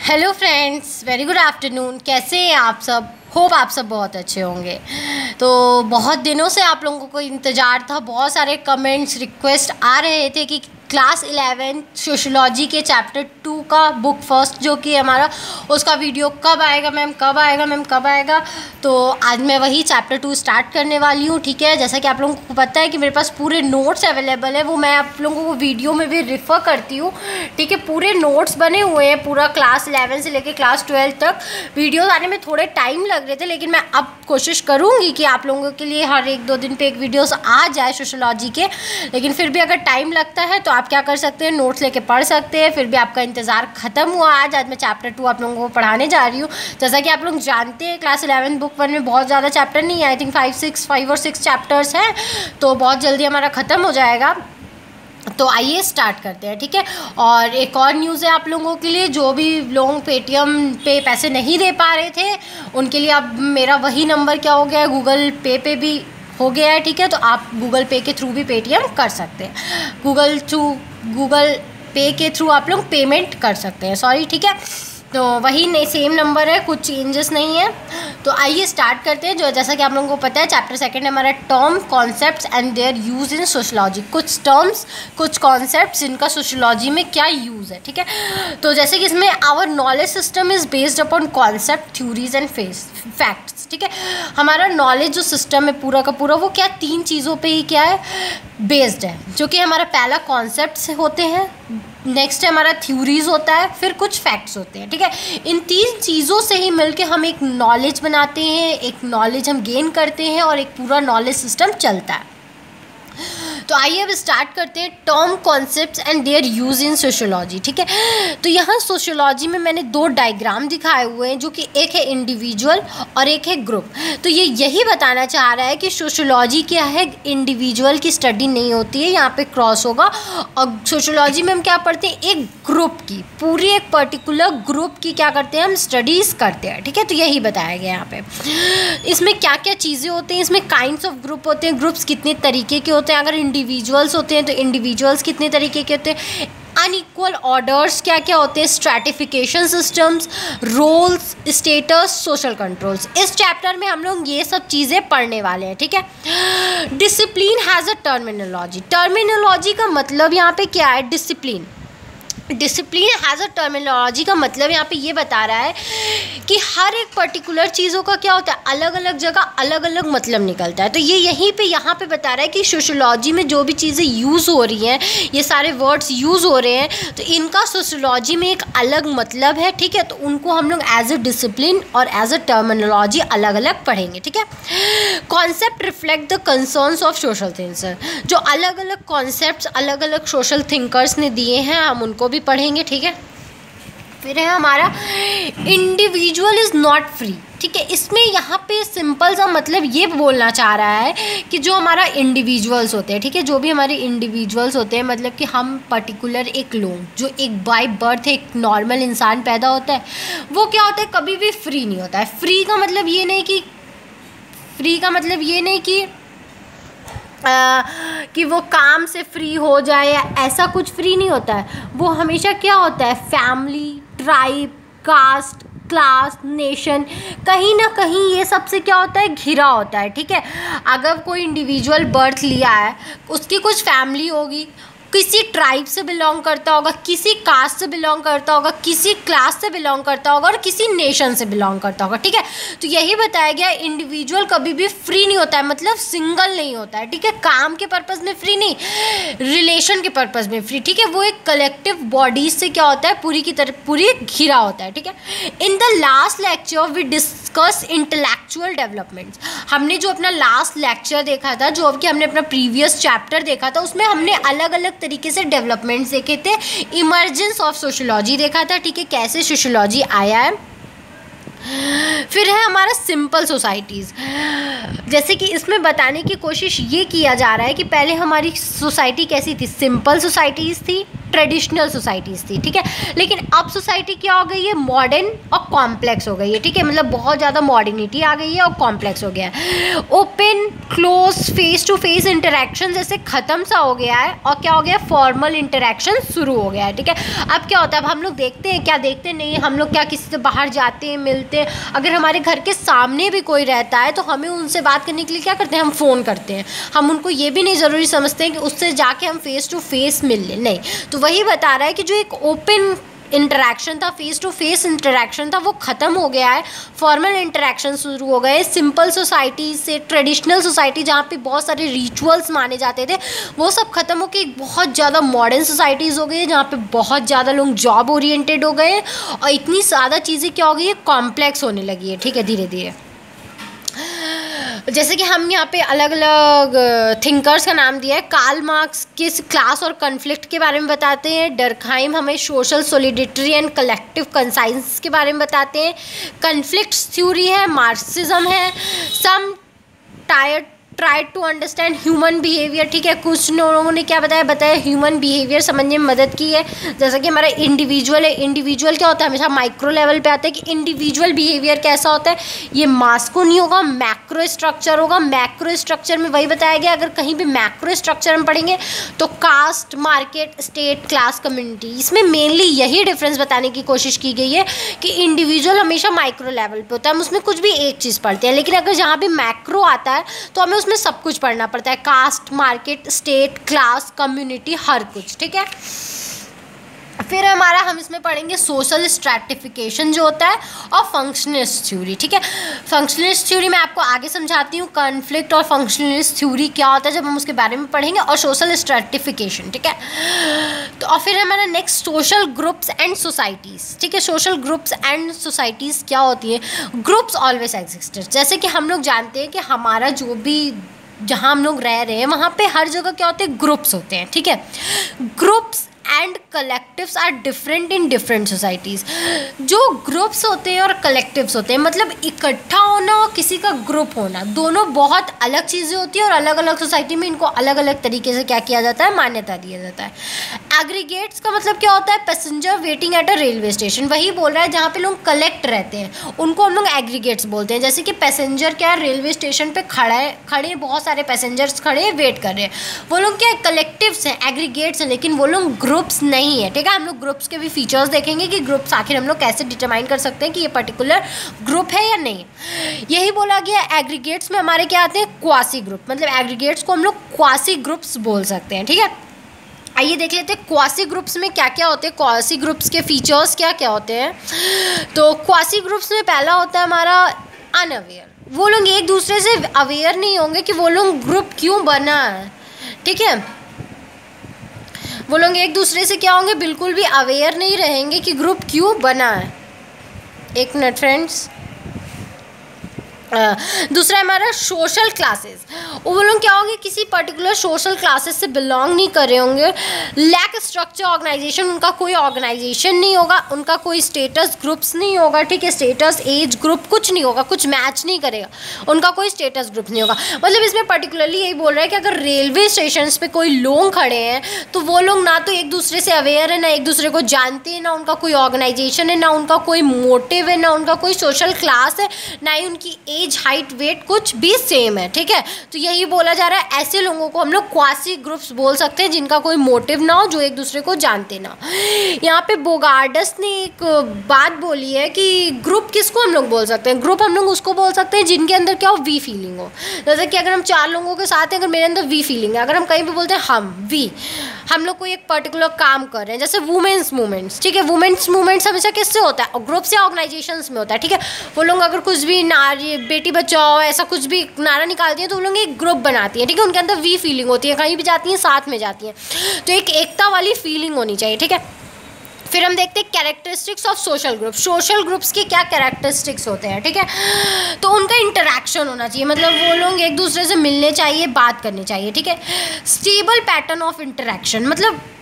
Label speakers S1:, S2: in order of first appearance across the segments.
S1: Hello friends, very good afternoon. कैसे हैं आप सब? होप आप सब बहुत अच्छे होंगे। तो बहुत दिनों से आप लोगों को इंतज़ार था, बहुत सारे कमेंट्स रिक्वेस्ट आ रहे थे कि क्लास 11 सोशोलॉजी के चैप्टर 2 का बुक फर्स्ट जो कि हमारा उसका वीडियो कब आएगा मैम, कब आएगा मैम, कब आएगा। तो आज मैं वही चैप्टर 2 स्टार्ट करने वाली हूँ। ठीक है, जैसा कि आप लोगों को पता है कि मेरे पास पूरे नोट्स अवेलेबल है, वो मैं आप लोगों को वीडियो में भी रेफ़र करती हूँ। ठीक है, पूरे नोट्स बने हुए हैं, पूरा क्लास 11 से लेकर क्लास 12 तक। वीडियोज़ आने में थोड़े टाइम लग रहे थे, लेकिन मैं अब कोशिश करूँगी कि आप लोगों के लिए हर 1-2 दिन पे एक वीडियोज़ आ जाए सोशोलॉजी के। लेकिन फिर भी अगर टाइम लगता है तो आप क्या कर सकते हैं, नोट्स लेके पढ़ सकते हैं। फिर भी आपका इंतज़ार ख़त्म हुआ। आज मैं चैप्टर 2 आप लोगों को पढ़ाने जा रही हूँ। जैसा कि आप लोग जानते हैं, क्लास 11 बुक 1 में बहुत ज़्यादा चैप्टर नहीं है, आई थिंक 5 और 6 चैप्टर्स हैं, तो बहुत जल्दी हमारा ख़त्म हो जाएगा। तो आइए स्टार्ट करते हैं। ठीक है, और एक और न्यूज़ है आप लोगों के लिए, जो भी लोग पेटीएम पे पैसे नहीं दे पा रहे थे उनके लिए अब मेरा वही नंबर क्या हो गया है, गूगल पे भी हो गया है। ठीक है, तो आप गूगल पे के थ्रू भी पेटीएम कर सकते हैं, गूगल पे के थ्रू आप लोग पेमेंट कर सकते हैं, सॉरी। ठीक है, तो वही नहीं, सेम नंबर है, कुछ चेंजेस नहीं है। तो आइए स्टार्ट करते हैं। जो जैसा कि आप लोगों को पता है, चैप्टर 2 हमारा term concepts and their use in sociology. कुछ टर्म्स, कुछ कॉन्सेप्ट्स जिनका सोशोलॉजी में क्या यूज़ है। ठीक है, तो जैसे कि इसमें our knowledge system is based upon concept, theories and facts. ठीक है, हमारा नॉलेज जो सिस्टम है पूरा का पूरा, वो क्या 3 चीज़ों पे ही क्या है, बेस्ड है। जो कि हमारा पहला कॉन्सेप्ट्स होते हैं, नेक्स्ट है हमारा थ्योरीज होता है, फिर कुछ फैक्ट्स होते हैं। ठीक है, इन 3 चीज़ों से ही मिलके हम एक नॉलेज बनाते हैं, एक नॉलेज हम गेन करते हैं और एक पूरा नॉलेज सिस्टम चलता है। तो आइए अब स्टार्ट करते हैं, term concepts and their use in sociology. ठीक है, तो यहाँ सोशोलॉजी में मैंने 2 डायग्राम दिखाए हुए हैं, जो कि एक है इंडिविजुअल और एक है ग्रुप। तो ये यही बताना चाह रहा है कि सोशोलॉजी क्या है, इंडिविजुअल की स्टडी नहीं होती है, यहाँ पे क्रॉस होगा। और सोशोलॉजी में हम क्या पढ़ते हैं, एक ग्रुप की, पूरी एक पर्टिकुलर ग्रुप की क्या करते हैं, हम स्टडीज़ करते हैं। ठीक है, तो यही बताया गया यहाँ पे। इसमें क्या क्या चीज़ें होती हैं, इसमें काइंड्स ऑफ ग्रुप होते हैं, ग्रुप्स कितने तरीके के होते हैं। अगर इंडिविजुअल्स होते हैं तो इंडिविजुअल्स कितने तरीके के होते हैं, अनइक्वल ऑर्डर्स क्या क्या होते हैं, stratification systems, roles, status, social controls. इस चैप्टर में हम लोग ये सब चीज़ें पढ़ने वाले हैं। ठीक है, discipline has a terminology. Terminology का मतलब यहाँ पे क्या है, डिसिप्लिन हैज़ अ टर्मिनोलॉजी का मतलब यहाँ पे ये बता रहा है कि हर एक पर्टिकुलर चीज़ों का क्या होता है, अलग अलग जगह अलग अलग मतलब निकलता है। तो ये यहीं पे यहाँ पे बता रहा है कि सोशोलॉजी में जो भी चीज़ें यूज़ हो रही हैं, ये सारे वर्ड्स यूज़ हो रहे हैं, तो इनका सोशोलॉजी में एक अलग मतलब है। ठीक है, तो उनको हम लोग एज अ डिसिप्लिन और एज अ टर्मिनोलॉजी अलग अलग पढ़ेंगे। ठीक है, concept reflect the concerns of social thinker. जो अलग अलग कॉन्सेप्ट्स अलग अलग सोशल थिंकर्स ने दिए हैं, हम उनको पढ़ेंगे। ठीक है, फिर है हमारा इंडिविजुअल इज़ नॉट फ्री। ठीक है, इसमें यहाँ पे सिंपल सा मतलब ये बोलना चाह रहा है कि जो हमारा इंडिविजुअल्स होते हैं, ठीक है, जो भी हमारे इंडिविजुअल्स होते हैं, मतलब कि हम पर्टिकुलर एक लोग जो एक बाय बर्थ एक नॉर्मल इंसान पैदा होता है, वो क्या होता है, कभी भी फ्री नहीं होता है। फ्री का मतलब ये नहीं कि वो काम से फ्री हो जाए या ऐसा कुछ फ्री नहीं होता है। वो हमेशा क्या होता है, family, tribe, caste, class, nation, कहीं ना कहीं ये सबसे क्या होता है, घिरा होता है। ठीक है, अगर कोई इंडिविजुअल बर्थ लिया है, उसकी कुछ फैमिली होगी, किसी ट्राइब से बिलोंग करता होगा, किसी कास्ट से बिलोंग करता होगा, किसी क्लास से बिलोंग करता होगा और किसी नेशन से बिलोंग करता होगा। ठीक है, तो यही बताया गया, इंडिविजुअल कभी भी फ्री नहीं होता है, मतलब सिंगल नहीं होता है। ठीक है, काम के पर्पज़ में फ्री नहीं, रिलेशन के पर्पज़ में फ्री। ठीक है, वो एक कलेक्टिव बॉडीज से क्या होता है, पूरी घिरा होता है। ठीक है, in the last lecture we discuss intellectual developments. हमने जो अपना लास्ट लेक्चर देखा था, जो कि हमने अपना प्रीवियस चैप्टर देखा था, उसमें हमने अलग अलग तरीके से डेवलपमेंट्स देखे थे। इमर्जेंस ऑफ सोशोलॉजी देखा था। ठीक है, कैसे सोशोलॉजी आया है। फिर है हमारा सिंपल सोसाइटीज़। जैसे कि इसमें बताने की कोशिश ये किया जा रहा है कि पहले हमारी सोसाइटी कैसी थी, सिंपल सोसाइटीज़ थी। ट्रेडिशनल सोसाइटीज़ थी, ठीक है। लेकिन अब सोसाइटी क्या हो गई है, मॉडर्न और कॉम्प्लेक्स हो गई है, ठीक है। मतलब बहुत ज़्यादा मॉडर्निटी आ गई है और कॉम्प्लेक्स हो गया है। Open close face to face interaction जैसे ख़त्म सा हो गया है और क्या हो गया, फॉर्मल इंटरेक्शन शुरू हो गया है, ठीक है। अब क्या होता है, अब हम लोग देखते हैं, क्या देखते नहीं, हम लोग क्या किसी से बाहर जाते हैं, मिलते हैं, अगर हमारे घर के सामने भी कोई रहता है तो हमें उनसे बात करने के लिए क्या करते हैं, हम फ़ोन करते हैं। हम उनको ये भी नहीं ज़रूरी समझते हैं कि उससे जाके हम फेस टू फेस मिल लें, नहीं। तो वही बता रहा है कि जो एक ओपन इंटरेक्शन था, फेस टू फेस इंटरेक्शन था, वो ख़त्म हो गया है। फॉर्मल इंटरेक्शन शुरू हो गए। सिंपल सोसाइटी से ट्रेडिशनल सोसाइटी जहाँ पे बहुत सारे रिचुअल्स माने जाते थे, वो सब ख़त्म होकर एक बहुत ज़्यादा मॉडर्न सोसाइटीज़ हो गई है जहाँ पे बहुत ज़्यादा लोग जॉब ओरिएंटेड हो गए और इतनी ज़्यादा चीज़ें क्या हो गई है, कॉम्प्लेक्स होने लगी है, ठीक है, धीरे धीरे। जैसे कि हम यहाँ पे अलग अलग थिंकर्स का नाम दिया है। कार्ल मार्क्स किस क्लास और कन्फ्लिक्ट के बारे में बताते हैं। डर्कहाइम हमें social solidity and collective conscience के बारे में बताते हैं। कन्फ्लिक्ट थ्योरी है, मार्क्सिज्म है। Some try to understand human behaviour, ठीक है। कुछ लोगों ने क्या बताया ह्यूमन बिहेवियर समझने में मदद की है। जैसा कि हमारा इंडिविजुअल है, इंडिविजुअल क्या होता है, हमेशा माइक्रो लेवल पे आता है कि इंडिविजुअल बिहेवियर कैसा होता है। ये मास को नहीं होगा, मैक्रो स्ट्रक्चर होगा। मैक्रो स्ट्रक्चर में वही बताया गया, अगर कहीं भी मैक्रो स्ट्रक्चर में पढ़ेंगे तो caste, market, state, class, community, इसमें मेनली यही डिफरेंस बताने की कोशिश की गई है कि इंडिविजुअल हमेशा माइक्रो लेवल पे होता है, हम उसमें कुछ भी एक चीज़ पढ़ते हैं। लेकिन अगर जहाँ भी मैक्रो आता है तो हमें में सब कुछ पढ़ना पड़ता है, caste, market, state, class, community, हर कुछ, ठीक है। फिर हम इसमें पढ़ेंगे सोशल स्ट्रैटिफिकेशन जो होता है और फंक्शनलिस्ट थ्योरी, ठीक है। फंक्शनलिस्ट थ्योरी मैं आपको आगे समझाती हूँ, कॉन्फ्लिक्ट और फंक्शनलिस्ट थ्योरी क्या होता है जब हम उसके बारे में पढ़ेंगे, और सोशल स्ट्रैटिफिकेशन, ठीक है। तो और फिर हमारा next social groups and societies, ठीक है। सोशल ग्रुप्स एंड सोसाइटीज़ क्या होती है, ग्रुप्स ऑलवेज एग्जिस्टेड। जैसे कि हम लोग जानते हैं कि हमारा जो भी जहाँ हम लोग रह रहे हैं वहाँ पे हर जगह क्या होते हैं, ग्रुप्स होते हैं, ठीक है। Groups and collectives are different in different societies. जो ग्रुप्स होते हैं और कलेक्टिव्स होते हैं, मतलब इकट्ठा होना और किसी का ग्रुप होना, दोनों बहुत अलग चीज़ें होती हैं और अलग अलग सोसाइटी में इनको अलग अलग तरीके से क्या किया जाता है, मान्यता दिया जाता है। एग्रीगेट्स का मतलब क्या होता है, passenger waiting at a railway station, वही बोल रहा है जहाँ पे लोग कलेक्ट रहते हैं उनको हम लोग एग्रीगेट्स बोलते हैं। जैसे कि पैसेंजर क्या है, रेलवे स्टेशन पे खड़े बहुत सारे पैसेंजर्स खड़े हैं, वेट कर रहे हैं, वो लोग क्या कलेक्टिव्स हैं, एग्रीगेट्स हैं, लेकिन वो लोग ग्रुप्स नहीं है, ठीक है। हम लोग ग्रुप्स के भी फीचर्स देखेंगे कि ग्रुप्स आखिर हम लोग कैसे डिटरमाइन कर सकते हैं कि ये पर्टिकुलर ग्रुप है या नहीं। यही बोला गया, एग्रीगेट्स में हमारे क्या आते हैं, क्वासी ग्रुप, मतलब एग्रीगेट्स को हम लोग क्वासी ग्रुप्स बोल सकते हैं, ठीक है। आइए देख लेते हैं क्वासी ग्रुप्स में क्या क्या होते हैं, क्वासी ग्रुप्स के फीचर्स क्या क्या होते हैं। तो क्वासी ग्रुप्स में पहला होता है हमारा अनअवेयर, वो लोग एक दूसरे से अवेयर नहीं होंगे कि वो लोग ग्रुप क्यों बना है, ठीक है। वो लोग एक दूसरे से क्या होंगे, बिल्कुल भी अवेयर नहीं रहेंगे कि ग्रुप क्यों बना है। एक मिनट फ्रेंड्स। दूसरा हमारा सोशल क्लासेस, वो लोग क्या होंगे, किसी पर्टिकुलर सोशल क्लासेस से बिलोंग नहीं कर रहे होंगे। लैक स्ट्रक्चर ऑर्गेनाइजेशन, उनका कोई ऑर्गेनाइजेशन नहीं होगा, उनका कोई स्टेटस ग्रुप्स नहीं होगा, ठीक है। स्टेटस, एज ग्रुप कुछ नहीं होगा, कुछ मैच नहीं करेगा, उनका कोई स्टेटस ग्रुप नहीं होगा। मतलब इसमें पर्टिकुलरली यही बोल रहा है कि अगर रेलवे स्टेशन पे कोई लोग खड़े हैं तो वो लोग ना तो एक दूसरे से अवेयर है, ना एक दूसरे को जानते हैं, ना उनका कोई ऑर्गेनाइजेशन है, ना उनका कोई मोटिव है, ना उनका कोई सोशल क्लास है, ना ही उनकी एज, हाइट, वेट कुछ भी सेम है, ठीक है। तो यही बोला जा रहा है, ऐसे लोगों को हम लोग क्वासी ग्रुप्स बोल सकते हैं जिनका कोई मोटिव ना हो, जो एक दूसरे को जानते ना। यहाँ पे बोगार्डस ने एक बात बोली है कि ग्रुप किसको हम लोग बोल सकते हैं, ग्रुप हम लोग उसको बोल सकते हैं जिनके अंदर क्या हो, वी फीलिंग हो। जैसे कि अगर हम 4 लोगों के साथ हैं, अगर मेरे अंदर वी फीलिंग है, अगर हम कहीं भी बोलते हैं हम लोग कोई एक पर्टिकुलर काम कर रहे हैं, जैसे वुमेन्स मूवमेंट्स, ठीक है। वुमेन्स मूवमेंट्स हमेशा किससे होता है, ग्रुप्स या ऑर्गेनाइजेशंस में होता है, ठीक है। वो लोग अगर कुछ भी नारी बेटी बचाओ ऐसा कुछ भी नारा निकालती हैं तो वो लोग एक ग्रुप बनाती हैं, ठीक है। उनके अंदर वी फीलिंग होती है, कहीं भी जाती हैं साथ में जाती हैं, तो एक एकता वाली फीलिंग होनी चाहिए, ठीक है। फिर हम देखते हैं characteristics of social group, social groups के क्या कैरेक्टरिस्टिक्स होते हैं, ठीक है। तो उनका इंटरेक्शन होना चाहिए, मतलब वो लोग एक दूसरे से मिलने चाहिए, बात करनी चाहिए, ठीक है। स्टेबल पैटर्न ऑफ इंटरेक्शन, मतलब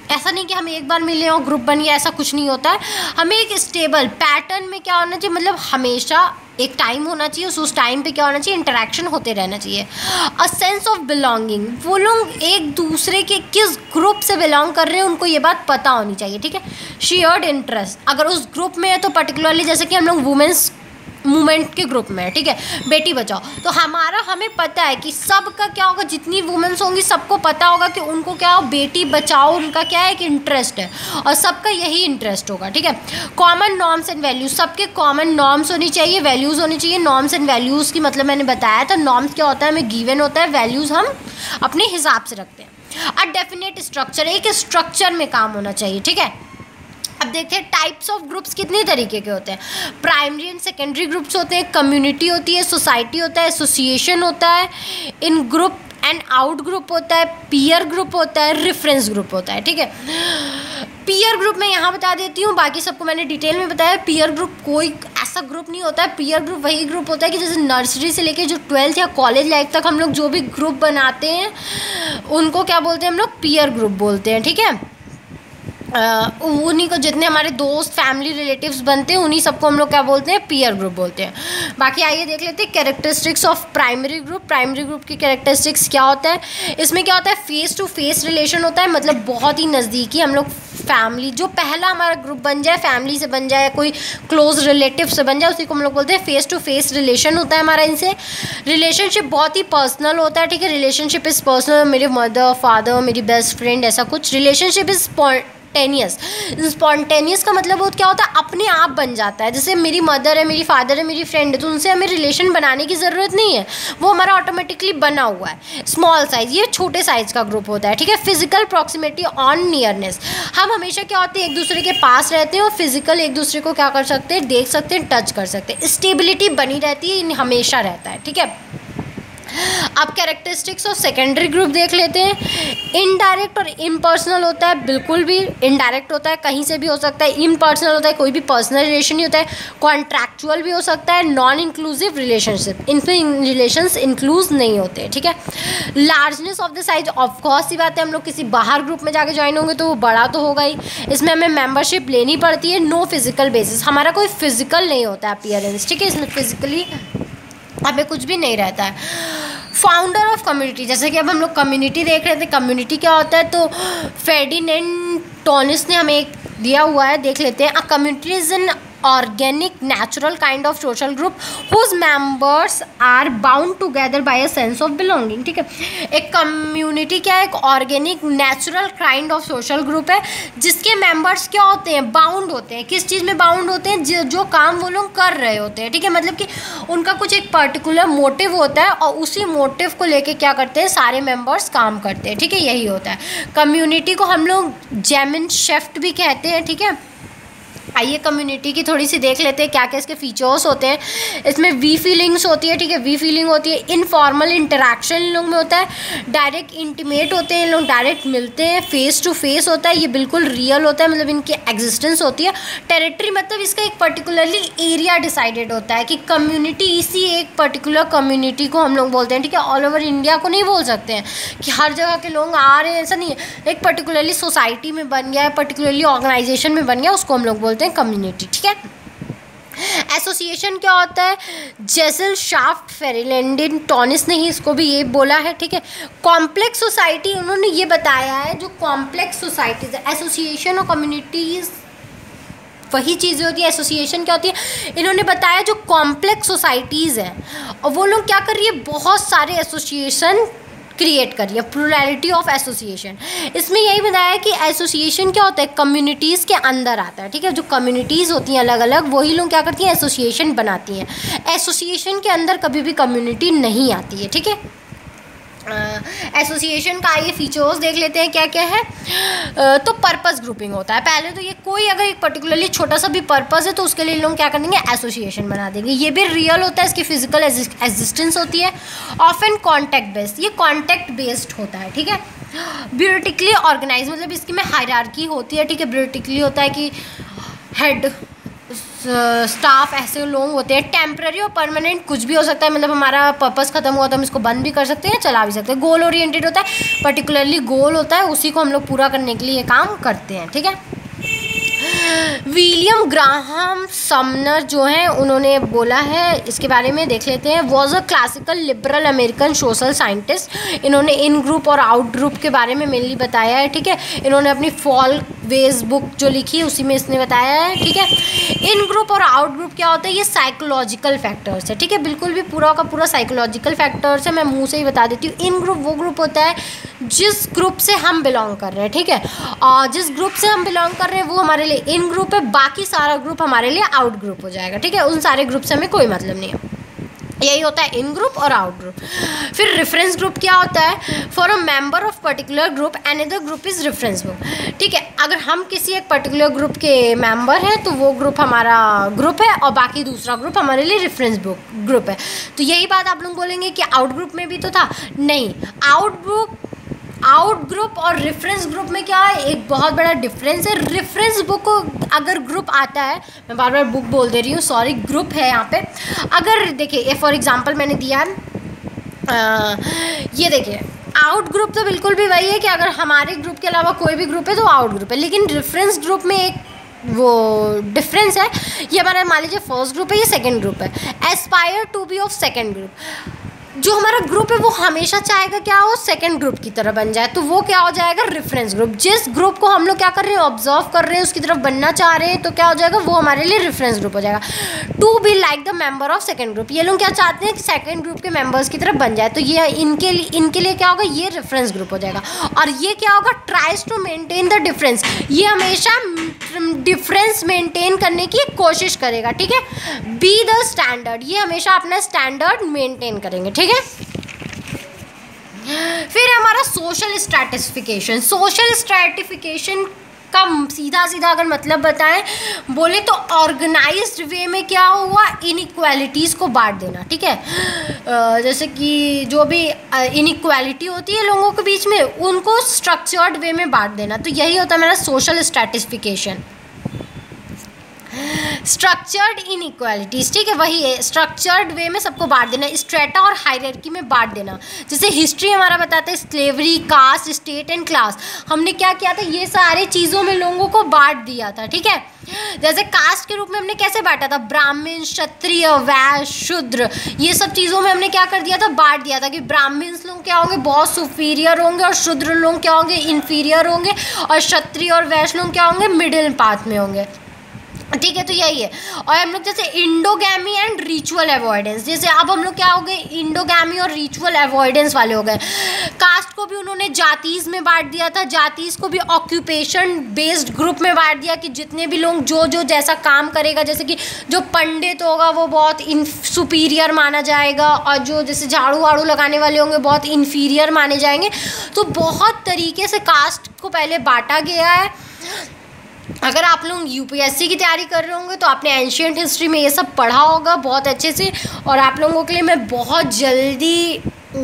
S1: ऐसा नहीं कि हम एक बार मिले और ग्रुप बन गया, ऐसा कुछ नहीं होता है। हमें एक स्टेबल पैटर्न में क्या होना चाहिए, मतलब हमेशा एक टाइम होना चाहिए, उस टाइम पे क्या होना चाहिए, इंटरेक्शन होते रहना चाहिए। अ सेंस ऑफ बिलोंगिंग, वो लोग एक दूसरे के किस ग्रुप से बिलोंग कर रहे हैं उनको ये बात पता होनी चाहिए, ठीक है। शेयर्ड इंटरेस्ट, अगर उस ग्रुप में है तो पर्टिकुलरली जैसे कि हम लोग वुमेंस मूवमेंट के ग्रुप में है, ठीक है, बेटी बचाओ, तो हमें पता है कि सबका क्या होगा, जितनी वुमेन्स होंगी सबको पता होगा कि उनको क्या हो, बेटी बचाओ उनका क्या है, एक इंटरेस्ट है और सबका यही इंटरेस्ट होगा, ठीक है। कॉमन नॉर्म्स एंड वैल्यूज़, सबके कॉमन नॉर्म्स होनी चाहिए, वैल्यूज़ होनी चाहिए। नॉर्म्स एंड वैल्यूज़ की मतलब मैंने बताया था, नॉर्म्स क्या होता है, हमें गिवन होता है, वैल्यूज़ हम अपने हिसाब से रखते हैं। अ डेफिनेट स्ट्रक्चर, एक स्ट्रक्चर में काम होना चाहिए, ठीक है। अब देखते हैं टाइप्स ऑफ ग्रुप्स कितने तरीके के होते हैं। प्राइमरी एंड सेकेंडरी ग्रुप्स होते हैं, कम्युनिटी होती है, सोसाइटी होता है, एसोसिएशन होता है, in group and out group होता है, पीयर ग्रुप होता है, रेफरेंस ग्रुप होता है, ठीक है। पीयर ग्रुप मैं यहाँ बता देती हूँ, बाकी सबको मैंने डिटेल में बताया। पीयर ग्रुप कोई ऐसा ग्रुप नहीं होता है, पीयर ग्रुप वही ग्रुप होता है कि जैसे नर्सरी से लेके जो 12th या कॉलेज लाइफ तक हम लोग जो भी ग्रुप बनाते हैं उनको क्या बोलते हैं, हम लोग पीयर ग्रुप बोलते हैं, ठीक है। उन्हीं को, जितने हमारे दोस्त फैमिली रिलेटिव्स बनते हैं उन्हीं सबको हम लोग क्या बोलते हैं, पीयर ग्रुप बोलते हैं। बाकी आइए देख लेते हैं characteristics of primary group. Primary group की कैरेक्टरिस्टिक्स क्या होता है, इसमें क्या होता है, फेस टू फेस रिलेशन होता है, मतलब बहुत ही नज़दीकी हम लोग फैमिली, जो पहला हमारा ग्रुप बन जाए, फैमिली से बन जाए, कोई क्लोज रिलेटिव से बन जाए, उसी को हम लोग बोलते हैं फेस टू फेस रिलेशन होता है हमारा इनसे। रिलेशनशिप बहुत ही पर्सनल होता है, ठीक है, रिलेशनशिप इज़ पर्सनल, मेरे मदर फादर, मेरी बेस्ट फ्रेंड, ऐसा कुछ। रिलेशनशिप इज़ स्पॉन्टेनियस का मतलब वो क्या होता है, अपने आप बन जाता है। जैसे मेरी मदर है, मेरी फादर है, मेरी फ्रेंड है, तो उनसे हमें रिलेशन बनाने की ज़रूरत नहीं है, वो हमारा ऑटोमेटिकली बना हुआ है। स्मॉल साइज़, ये छोटे साइज़ का ग्रुप होता है, ठीक है। फिजिकल प्रॉक्सिमिटी ऑन नियरनेस, हम हमेशा क्या होते हैं, एक दूसरे के पास रहते हैं और फिजिकल एक दूसरे को क्या कर सकते हैं, देख सकते हैं, टच कर सकते हैं। स्टेबिलिटी बनी रहती है, हमेशा रहता है, ठीक है। अब कैरेक्टरिस्टिक्स ऑफ सेकेंडरी ग्रुप देख लेते हैं। इनडायरेक्ट और इम्पर्सनल होता है, बिल्कुल भी इनडायरेक्ट होता है, कहीं से भी हो सकता है। इम्पर्सनल होता है, कोई भी पर्सनल रिलेशन नहीं होता है। कॉन्ट्रैक्चुअल भी हो सकता है। नॉन इंक्लूसिव रिलेशनशिप, इनमें रिलेशंस इंक्लूज नहीं होते, ठीक है। Largeness of the size, of course सी बात है, हम लोग किसी बाहर ग्रुप में जाके ज्वाइन होंगे तो वो बड़ा तो होगा ही, इसमें हमें मेंबरशिप लेनी पड़ती है। नो फिजिकल बेसिस, हमारा कोई फिजिकल नहीं होता है अपीयरेंस, ठीक है, इसमें फिजिकली हमें कुछ भी नहीं रहता है। फाउंडर ऑफ कम्युनिटी, जैसे कि अब हम लोग कम्युनिटी देख रहे थे, कम्युनिटी क्या होता है, तो फेर्डिनेंड टोनिस ने हमें एक दिया हुआ है, देख लेते हैं। A community is an organic natural kind of social group whose members are bound together by a sense of belonging, ठीक है। एक कम्युनिटी क्या है, एक organic natural kind of social group है जिसके मेंबर्स क्या होते हैं, बाउंड होते हैं। किस चीज़ में बाउंड होते हैं, जो काम वो लोग कर रहे होते हैं, ठीक है, मतलब कि उनका कुछ एक पर्टिकुलर मोटिव होता है और उसी मोटिव को लेके क्या करते हैं, सारे मेंबर्स काम करते हैं, ठीक है, यही होता है। कम्युनिटी को हम लोग जेमिनशेफ्ट भी कहते हैं, ठीक है। आइए कम्युनिटी की थोड़ी सी देख लेते हैं क्या क्या इसके फीचर्स होते हैं। इसमें वी फीलिंग्स होती है, ठीक है, वी फीलिंग होती है। इनफॉर्मल इंटरेक्शन इन लोग में होता है। डायरेक्ट इंटीमेट होते हैं, इन लोग डायरेक्ट मिलते हैं। फेस टू फेस होता है, ये बिल्कुल रियल होता है, मतलब इनकी एग्जिस्टेंस होती है। टेरिटरी मतलब इसका एक पर्टिकुलरली एरिया डिसाइडेड होता है कि कम्युनिटी, इसी एक पर्टिकुलर कम्युनिटी को हम लोग बोलते हैं, ठीक है। ऑल ओवर इंडिया को नहीं बोल सकते हैं कि हर जगह के लोग आ रहे हैं, ऐसा नहीं है। एक पर्टिकुलरली सोसाइटी में बन गया है, पर्टिकुलरली ऑर्गेनाइजेशन में बन गया, उसको हम लोग बोलते हैं कम्युनिटी, ठीक है। एसोसिएशन क्या होता है, जेसल शाफ्ट फेरिलेंडिन टॉनिस ने ही इसको भी ये बोला है, ठीक है। कॉम्प्लेक्स सोसाइटी, उन्होंने ये बताया है, जो कॉम्प्लेक्स सोसाइटीज है, एसोसिएशन और कम्युनिटीज वही चीज़ें होती है। एसोसिएशन क्या होती है, इन्होंने बताया जो कॉम्प्लेक्स सोसाइटीज़ हैं और वो लोग क्या कर रही है, बहुत सारे एसोसिएशन क्रिएट करिए, प्लुरैलिटी ऑफ एसोसिएशन। इसमें यही बताया है कि एसोसिएशन क्या होता है, कम्युनिटीज़ के अंदर आता है, ठीक है। जो कम्युनिटीज़ होती हैं अलग अलग, वही लोग क्या करती हैं, एसोसिएशन बनाती हैं। एसोसिएशन के अंदर कभी भी कम्युनिटी नहीं आती है, ठीक है। एसोसिएशन का ये फीचर्स देख लेते हैं क्या क्या है। तो पर्पस ग्रुपिंग होता है पहले, तो ये कोई अगर एक पर्टिकुलरली छोटा सा भी पर्पस है तो उसके लिए लोग क्या कर देंगे, एसोसिएशन बना देंगे। ये भी रियल होता है, इसकी फिजिकल एग्जिस्टेंस होती है। ऑफन कॉन्टैक्ट बेस्ड, ये कॉन्टैक्ट बेस्ड होता है, ठीक है। ब्यूरोटिकली ऑर्गेनाइज, मतलब इसकी में हायरार्की होती है, ठीक है। ब्यूरोटिकली होता है कि हेड स्टाफ ऐसे लोग होते हैं, टेम्पररी और परमानेंट कुछ भी हो सकता है, मतलब हमारा पर्पस खत्म हुआ तो हम इसको बंद भी कर सकते हैं, चला भी सकते हैं। गोल ओरिएंटेड होता है, पर्टिकुलरली गोल होता है, उसी को हम लोग पूरा करने के लिए काम करते हैं, ठीक है। विलियम ग्राहम समनर जो हैं उन्होंने बोला है, इसके बारे में देख लेते हैं। Was a classical liberal American social scientist. इन्होंने इन ग्रुप और आउट ग्रुप के बारे में मेनली बताया है, ठीक है। इन्होंने अपनी फॉल वेज बुक जो लिखी है उसी में इसने बताया है, ठीक है। इन ग्रुप और आउट ग्रुप क्या होता है, ये साइकोलॉजिकल फैक्टर्स है, ठीक है। बिल्कुल भी पूरा का पूरा साइकोलॉजिकल फैक्टर्स है, मैं मुंह से ही बता देती हूँ। इन ग्रुप वो ग्रुप होता है जिस ग्रुप से हम बिलोंग कर रहे हैं, ठीक है। और जिस ग्रुप से हम बिलोंग कर रहे हैं वो हमारे लिए इन ग्रुप है, बाकी सारा ग्रुप हमारे लिए आउट ग्रुप हो जाएगा, ठीक है। उन सारे ग्रुप से हमें कोई मतलब नहीं है। यही होता है इन ग्रुप और आउट ग्रुप। फिर रेफरेंस ग्रुप क्या होता है, for a member of particular group another group is reference group, ठीक है। अगर हम किसी एक पर्टिकुलर ग्रुप के मेंबर हैं तो वो ग्रुप हमारा ग्रुप है और बाकी दूसरा ग्रुप हमारे लिए रेफरेंस ग्रुप है। तो यही बात आप लोग बोलेंगे कि आउट ग्रुप में भी तो था, नहीं। आउट ग्रुप और रेफरेंस ग्रुप में क्या है, एक बहुत बड़ा डिफरेंस है। रेफरेंस बुक अगर ग्रुप आता है, मैं बार बार बुक बोल दे रही हूँ, सॉरी, ग्रुप है यहाँ पे। अगर देखिए फॉर एग्जांपल मैंने दिया है, ये देखिए आउट ग्रुप तो बिल्कुल भी वही है कि अगर हमारे ग्रुप के अलावा कोई भी ग्रुप है तो आउट ग्रुप है। लेकिन रेफरेंस ग्रुप में एक वो डिफरेंस है, ये हमारा मान लीजिए फर्स्ट ग्रुप है, ये सेकेंड ग्रुप है। Aspire to be of second group, जो हमारा ग्रुप है वो हमेशा चाहेगा क्या हो, सेकंड ग्रुप की तरह बन जाए, तो वो क्या हो जाएगा, रेफरेंस ग्रुप। जिस ग्रुप को हम लोग क्या कर रहे हैं, ऑब्जर्व कर रहे हैं, उसकी तरफ बनना चाह रहे हैं, तो क्या हो जाएगा, वो हमारे लिए रेफरेंस ग्रुप हो जाएगा। To be like the member of second group, ये लोग क्या चाहते हैं कि सेकंड ग्रुप के मेंबर्स की तरफ बन जाए, तो ये इनके लिए क्या होगा, ये रेफरेंस ग्रुप हो जाएगा। और ये क्या होगा, tries to maintain the difference, ये हमेशा डिफरेंस मेंटेन करने की कोशिश करेगा, ठीक है। बी द स्टैंडर्ड, ये हमेशा अपना स्टैंडर्ड मेंटेन करेंगे, ठीक है। फिर हमारा सोशल स्ट्रैटिफिकेशन। सोशल स्ट्रैटिफिकेशन का सीधा सीधा अगर मतलब बताएं बोले तो ऑर्गेनाइज्ड वे में क्या हुआ, इनइक्वालिटीज़ को बांट देना, ठीक है। जैसे कि जो भी इनइक्वालिटी होती है लोगों के बीच में, उनको स्ट्रक्चर्ड वे में बांट देना, तो यही होता है मेरा सोशल स्ट्रैटिफिकेशन। स्ट्रक्चर्ड इनइक्वालिटीज़, ठीक है, वही है, स्ट्रक्चर्ड वे में सबको बांट देना, स्ट्रेटा और हायरार्की में बांट देना। जैसे हिस्ट्री हमारा बताता है slavery, caste, state and class, हमने क्या किया था, ये सारे चीज़ों में लोगों को बांट दिया था, ठीक है। जैसे कास्ट के रूप में हमने कैसे बांटा था, ब्राह्मण, क्षत्रिय, वैश्य, शूद्र, ये सब चीज़ों में हमने क्या कर दिया था, बांट दिया था कि ब्राह्मण्स लोग क्या होंगे, बहुत सुपीरियर होंगे, और शूद्र लोग क्या होंगे, इन्फीरियर होंगे, और क्षत्रिय और वैश्य लोग क्या होंगे, मिडिल पाथ में होंगे, ठीक है। तो यही है। और हम लोग जैसे इंडोगैमी एंड रिचुअल अवॉइडेंस, जैसे अब हम लोग क्या हो गए, इंडोगैमी और रिचुअल अवॉइडेंस वाले हो गए। कास्ट को भी उन्होंने जातीज़ में बांट दिया था, जातीज़ को भी ऑक्यूपेशन बेस्ड ग्रुप में बांट दिया कि जितने भी लोग जो जैसा काम करेगा, जैसे कि जो पंडित होगा वो बहुत सुपीरियर माना जाएगा, और जो जैसे झाड़ू वाड़ू लगाने वाले होंगे बहुत इन्फीरियर माने जाएंगे। तो बहुत तरीके से कास्ट को पहले बांटा गया है। अगर आप लोग यूपीएससी की तैयारी कर रहे होंगे तो आपने एंशिएंट हिस्ट्री में ये सब पढ़ा होगा बहुत अच्छे से, और आप लोगों के लिए मैं बहुत जल्दी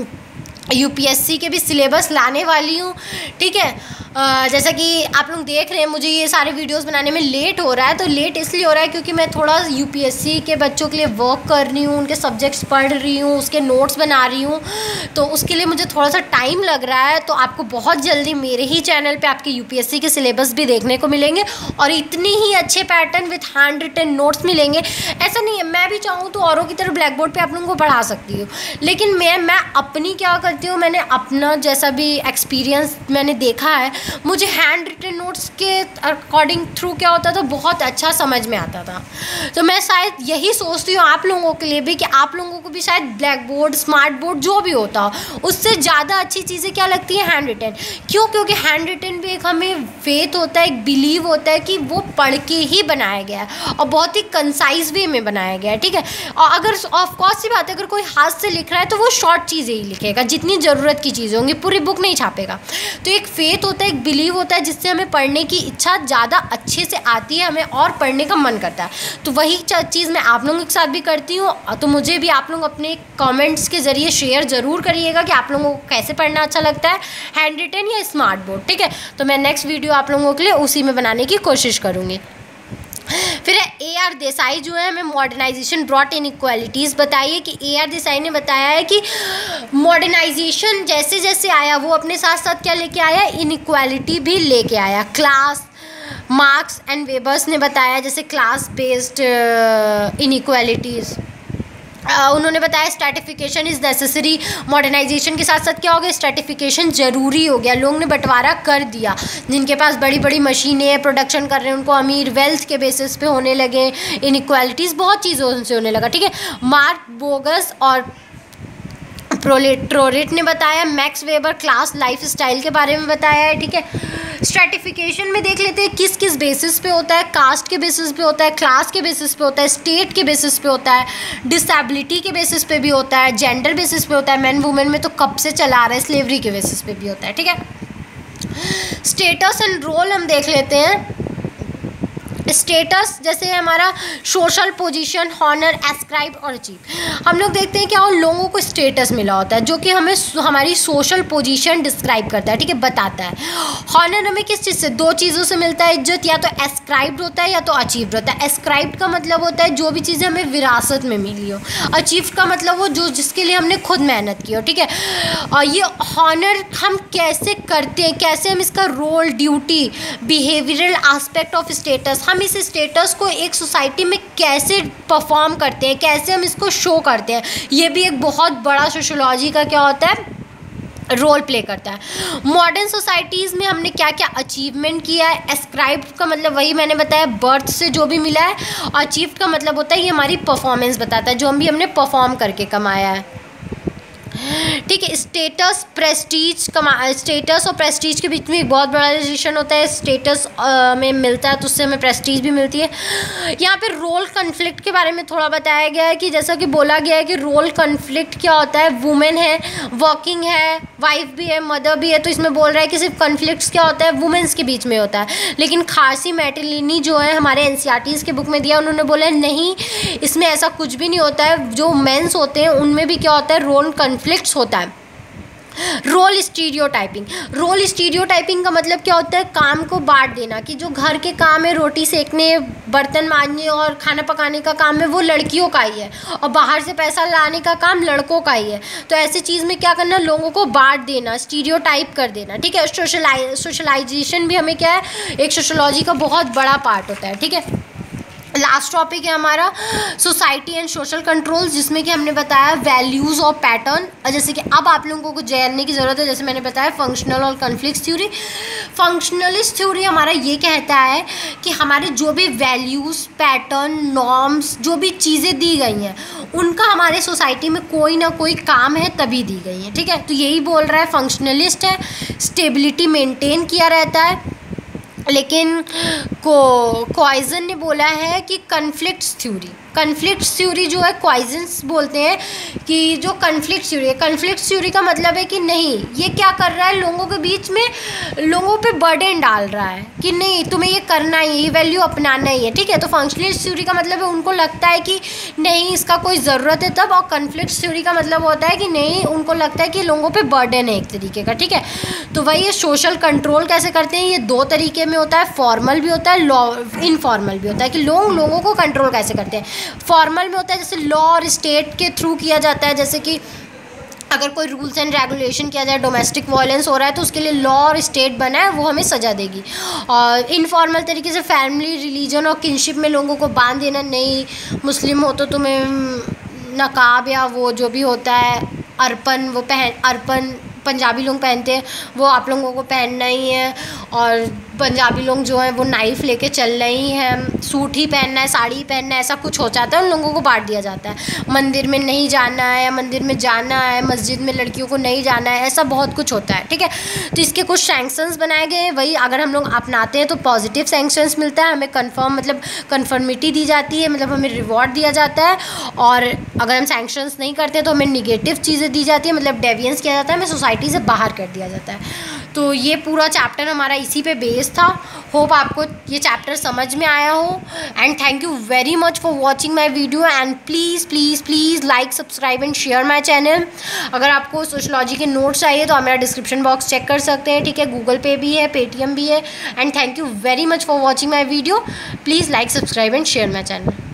S1: यूपीएससी के भी सिलेबस लाने वाली हूँ, ठीक है। जैसा कि आप लोग देख रहे हैं मुझे ये सारे वीडियोस बनाने में लेट हो रहा है, तो लेट इसलिए हो रहा है क्योंकि मैं थोड़ा यूपीएससी के बच्चों के लिए वर्क कर रही हूँ, उनके सब्जेक्ट्स पढ़ रही हूँ, उसके नोट्स बना रही हूँ, तो उसके लिए मुझे थोड़ा सा टाइम लग रहा है। तो आपको बहुत जल्दी मेरे ही चैनल पे आपके यूपीएससी के सिलेबस भी देखने को मिलेंगे, और इतने ही अच्छे pattern with hand written notes मिलेंगे। ऐसा नहीं है, मैं भी चाहूँ तो औरों की तरह ब्लैक बोर्ड पर आप लोगों को पढ़ा सकती हूँ, लेकिन मैं अपनी क्या करती हूँ, मैंने अपना जैसा भी एक्सपीरियंस मैंने देखा है, मुझे हैंड रिटन नोट्स के अकॉर्डिंग थ्रू क्या होता था, बहुत अच्छा समझ में आता था। तो मैं शायद यही सोचती हूँ आप लोगों के लिए भी कि आप लोगों को भी शायद ब्लैक बोर्ड, स्मार्ट बोर्ड जो भी होता हो, उससे ज़्यादा अच्छी चीज़ें क्या लगती हैं, हैंड रिटन। क्यों? क्योंकि हैंड रिटन भी एक हमें फेथ होता है, एक बिलीव होता है कि वो पढ़ के ही बनाया गया है, और बहुत ही कंसाइज वे में बनाया गया है, ठीक है। और अगर ऑफकोर्स सी बात है, अगर कोई हाथ से लिख रहा है तो वो शॉर्ट चीज़ें ही लिखेगा, जितनी ज़रूरत की चीज़ें होंगी, पूरी बुक नहीं छापेगा। तो एक फेथ होता है, एक बिलीव होता है, जिससे हमें पढ़ने की इच्छा ज़्यादा अच्छे से आती है, हमें और पढ़ने का मन करता है। तो वही चीज़ मैं आप लोगों के साथ भी करती हूँ। तो मुझे भी आप लोग अपने कमेंट्स के ज़रिए शेयर ज़रूर करिएगा कि आप लोगों को कैसे पढ़ना अच्छा लगता है, हैंड रिटन या स्मार्ट बोर्ड, ठीक है। तो मैं नेक्स्ट वीडियो आप लोगों के लिए उसी में बनाने की कोशिश करूँगी। फिर AR देसाई जो है हमें मॉडर्नाइजेशन ब्रॉट इनइक्वालिटीज़ बताइए कि AR देसाई ने बताया है कि मॉडर्नाइजेशन जैसे जैसे आया वो अपने साथ साथ क्या लेके आया, इनइक्वालिटी भी लेके आया। क्लास, मार्क्स एंड वेबर्स ने बताया जैसे क्लास बेस्ड इनइक्वालिटीज़। उन्होंने बताया स्ट्रैटिफिकेशन इज़ नेसेसरी। मॉडर्नाइजेशन के साथ साथ क्या हो गया, स्ट्रैटिफिकेशन ज़रूरी हो गया। लोगों ने बंटवारा कर दिया, जिनके पास बड़ी बड़ी मशीनें प्रोडक्शन कर रहे हैं उनको अमीर, वेल्थ के बेसिस पे होने लगे। इनइक्वालिटीज़ बहुत चीज़ों से होने लगा, ठीक है। मार्क बोगस और प्रोलेटोरेट ने बताया। Max Weber class lifestyle के बारे में बताया है, ठीक है। स्ट्रैटिफिकेशन में देख लेते हैं किस किस बेसिस पे होता है। कास्ट के बेसिस पे होता है, क्लास के बेसिस पे होता है, स्टेट के बेसिस पे होता है, डिसेबिलिटी के बेसिस पे भी होता है, जेंडर बेसिस पे होता है। मैन वुमेन में तो कब से चला रहा है, स्लेवरी के बेसिस पे भी होता है, ठीक है। स्टेटस एंड रोल हम देख लेते हैं। स्टेटस जैसे हमारा सोशल पोजीशन, हॉनर, एस्क्राइब और अचीव। हम लोग देखते हैं क्या उन लोगों को स्टेटस मिला होता है जो कि हमें हमारी सोशल पोजीशन डिस्क्राइब करता है, ठीक है, बताता है। हॉनर हमें किस चीज़ से, दो चीज़ों से मिलता है इज्जत, या तो एस्क्राइब्ड होता है या तो अचीव्ड होता है। एस्क्राइब्ड का मतलब होता है जो भी चीज़ें हमें विरासत में मिली हो। अचीव्ड का मतलब वो जो जिसके लिए हमने खुद मेहनत की हो, ठीक है। और ये हॉनर हम कैसे करते हैं, कैसे हम इसका role, duty, behavioural aspect of status, हम इस स्टेटस को एक सोसाइटी में कैसे परफॉर्म करते हैं, कैसे हम इसको शो करते हैं, ये भी एक बहुत बड़ा सोशियोलॉजी का क्या होता है, रोल प्ले करता है। मॉडर्न सोसाइटीज़ में हमने क्या क्या अचीवमेंट किया है। एस्क्राइब का मतलब वही मैंने बताया, बर्थ से जो भी मिला है। अचीव का मतलब होता है ये हमारी परफॉर्मेंस बताता है, जो हम भी हमने परफॉर्म करके कमाया है, ठीक है। स्टेटस, प्रेस्टीज, स्टेटस और प्रेस्टीज के बीच में एक बहुत बड़ा रिलेशन होता है। स्टेटस में मिलता है तो उससे हमें प्रेस्टीज भी मिलती है। यहाँ पे रोल कन्फ्लिक्ट के बारे में थोड़ा बताया गया है कि जैसा कि बोला गया है कि रोल कन्फ्लिक्ट क्या होता है, वुमेन है, वर्किंग है, वाइफ भी है, मदर भी है, तो इसमें बोल रहा है कि सिर्फ कन्फ्लिक्ट्स क्या होता है, वुमेन्स के बीच में होता है। लेकिन खारसी मैटिलिनी जो है हमारे NCERTs के बुक में दिया, उन्होंने बोला है नहीं, इसमें ऐसा कुछ भी नहीं होता है। जो मेंस होते हैं उनमें भी क्या होता है, रोल कन्फ्लिक्ट्स होता है। रोल स्टीरियोटाइपिंग, रोल स्टीरियोटाइपिंग का मतलब क्या होता है, काम को बांट देना कि जो घर के काम है, रोटी सेकने, बर्तन मांजने और खाना पकाने का काम है वो लड़कियों का ही है, और बाहर से पैसा लाने का काम लड़कों का ही है। तो ऐसी चीज़ में क्या करना, लोगों को बांट देना, स्टीरियोटाइप कर देना, ठीक है। सोशलाइजेशन भी हमें क्या है, एक सोशोलॉजी का बहुत बड़ा पार्ट होता है, ठीक है। लास्ट टॉपिक है हमारा सोसाइटी एंड सोशल कंट्रोल, जिसमें कि हमने बताया वैल्यूज़ और पैटर्न। जैसे कि अब आप लोगों को जानने की ज़रूरत है, जैसे मैंने बताया फंक्शनल और कॉन्फ्लिक्ट थ्योरी। फंक्शनलिस्ट थ्योरी हमारा ये कहता है कि हमारे जो भी वैल्यूज़, पैटर्न, नॉर्म्स, जो भी चीज़ें दी गई हैं उनका हमारे सोसाइटी में कोई ना कोई काम है तभी दी गई है, ठीक है। तो यही बोल रहा है फंक्शनलिस्ट है। स्टेबिलिटी मेंटेन किया रहता है। लेकिन क्वाइजन ने बोला है कि कन्फ्लिक्ट्स थ्योरी जो है, क्वाइजन्स बोलते हैं कि जो कन्फ्लिक्ट थ्योरी है, कन्फ्लिक्ट थ्योरी का मतलब है कि नहीं, ये क्या कर रहा है, लोगों के बीच में लोगों पे बर्डन डाल रहा है कि नहीं तुम्हें ये करना ही है, ये वैल्यू अपनाना ही है, ठीक है। तो फंक्शनलिस्ट थ्योरी का मतलब है उनको लगता है कि नहीं इसका कोई ज़रूरत है तब, और कन्फ्लिक्ट थ्योरी का मतलब होता है कि नहीं उनको लगता है कि लोगों पर बर्डन है एक तरीके का, ठीक है। तो वही ये सोशल कंट्रोल कैसे करते हैं, ये दो तरीके में होता है, फॉर्मल भी होता है, लॉ इनफॉर्मल भी होता है, कि लोगों को कंट्रोल कैसे करते हैं। फॉर्मल में होता है जैसे लॉ और स्टेट के थ्रू किया जाता है, जैसे कि अगर कोई रूल्स एंड रेगुलेशन किया जाए, डोमेस्टिक वायलेंस हो रहा है तो उसके लिए लॉ और स्टेट बना है, वो हमें सज़ा देगी। और इनफॉर्मल तरीके से फैमिली, रिलीजन और किनशिप में लोगों को बांध देना, नहीं मुस्लिम हो तो तुम्हें नकाब या वो जो भी होता है अर्पन, वो अर्पन पंजाबी लोग पहनते हैं वो आप लोगों को पहनना ही है, और पंजाबी लोग जो हैं वो नाइफ़ लेके चल रही हैं, सूट ही पहनना है, साड़ी ही पहनना है, ऐसा कुछ हो जाता है, उन लोगों को बांट दिया जाता है। मंदिर में नहीं जाना है या मंदिर में जाना है, मस्जिद में लड़कियों को नहीं जाना है, ऐसा बहुत कुछ होता है, ठीक है। तो इसके कुछ सैंक्शंस बनाए गए हैं, वही अगर हम लोग अपनाते हैं तो पॉजिटिव सैंक्शंस मिलता है, हमें कन्फर्मिटी दी जाती है, मतलब हमें रिवॉर्ड दिया जाता है। और अगर हम सैंक्शंस नहीं करते हैं तो हमें निगेटिव चीज़ें दी जाती है, मतलब डेविएंस किया जाता है, हमें सोसाइटी से बाहर कर दिया जाता है। तो ये पूरा चैप्टर हमारा इसी पे बेस था। होप आपको ये चैप्टर समझ में आया हो, and thank you very much for watching my video, and please please please like subscribe and share my channel. अगर आपको सोशलॉजी के नोट्स चाहिए तो आप मेरा डिस्क्रिप्शन बॉक्स चेक कर सकते हैं, ठीक है। गूगल पे भी है, पेटीएम भी है। And thank you very much for watching my video. Please like subscribe and share my channel.